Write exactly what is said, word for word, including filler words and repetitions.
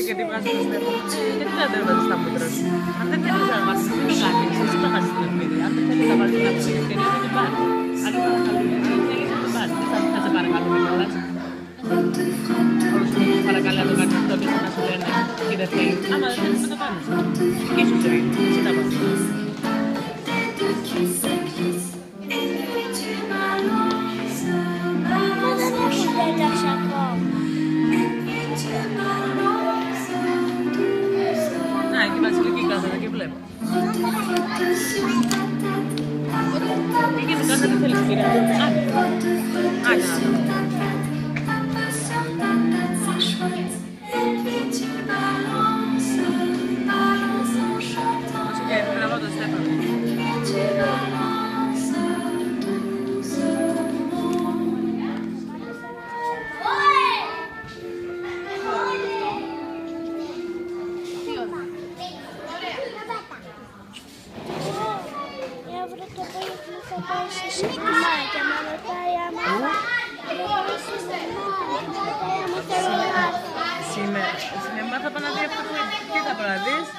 γιατί βγάζει το Στέφανο. Γιατί δεν τα έβαζες στα μούτρα σου. Αν δεν θέλεις να μάθεις, δεν το κάνεις. Εσύ το χάσεις την ευκαιρία. Αν δεν θέλεις να βάλεις την ευκαιρία, δεν την πάρεις. Αν δεν θέλεις να την πάρεις. Θα σε παρακαλούμε κιόλας. Όλους που παρακαλά το κάνεις αυτό και να σου λένε και δεν θέλει. Άμα δεν θέλεις να το κάνεις. Και σου θέλει. Εσύ τα βάζεις. Να, εκεί Βασιλική κάθεται και βλέπω. Πήγαινε κάθεται, τι θέλεις κύριε. Άντε. Άντε να δω. Όσο και έπρεπε να δω το Στέφανο. Σήμερα θα πάω να δει αυτό που θα πάω να δεις.